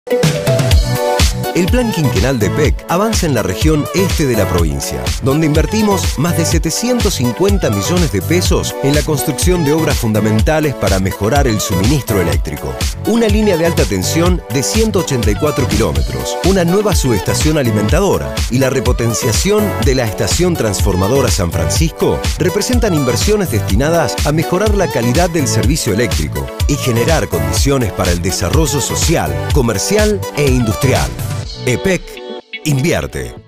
El plan quinquenal de EPEC avanza en la región este de la provincia, donde invertimos más de 750 millones de pesos en la construcción de obras fundamentales para mejorar el suministro eléctrico. Una línea de alta tensión de 184 kilómetros, una nueva subestación alimentadora y la repotenciación de la estación transformadora San Francisco representan inversiones destinadas a mejorar la calidad del servicio eléctrico y generar condiciones para el desarrollo social, comercial e industrial. EPEC invierte.